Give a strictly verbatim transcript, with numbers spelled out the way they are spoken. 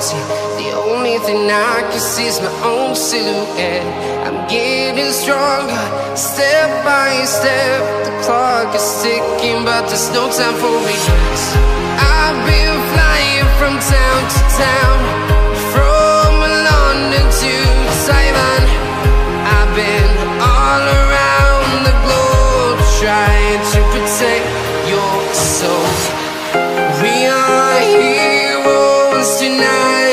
See, the only thing I can see is my own silhouette. I'm getting stronger, step by step. The clock is ticking, but there's no time for regrets. I've been flying from town to town, from London to Taiwan. I've been all around the globe, trying to protect your soul. We are heroes tonight.